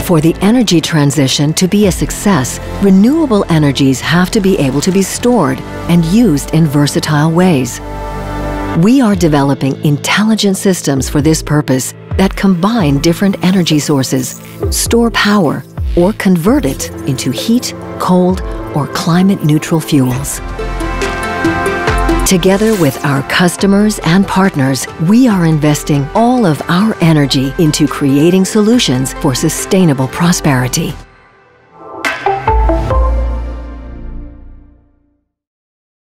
For the energy transition to be a success, renewable energies have to be able to be stored and used in versatile ways. We are developing intelligent systems for this purpose that combine different energy sources, store power, or convert it into heat, cold, or climate-neutral fuels. Together with our customers and partners, we are investing all of our energy into creating solutions for sustainable prosperity.